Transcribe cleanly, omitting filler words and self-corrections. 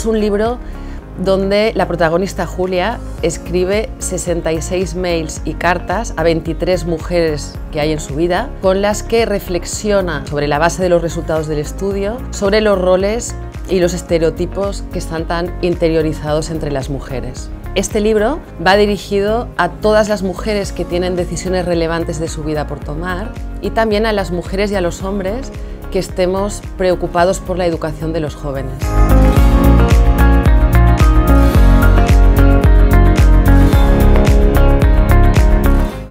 Es un libro donde la protagonista Julia escribe 66 mails y cartas a 23 mujeres que hay en su vida, con las que reflexiona sobre la base de los resultados del estudio, sobre los roles y los estereotipos que están tan interiorizados entre las mujeres. Este libro va dirigido a todas las mujeres que tienen decisiones relevantes de su vida por tomar y también a las mujeres y a los hombres que estemos preocupados por la educación de los jóvenes.